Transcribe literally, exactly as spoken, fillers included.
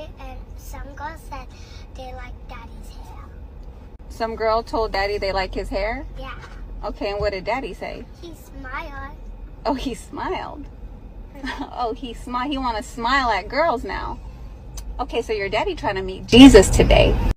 daddy, and some girls said they like daddy's hair. Some girl told daddy they like his hair? Yeah. Okay, and what did daddy say? He smiled. Oh, he smiled. Oh, he smile. He want to smile at girls now. Okay, so your daddy trying to meet Jesus today.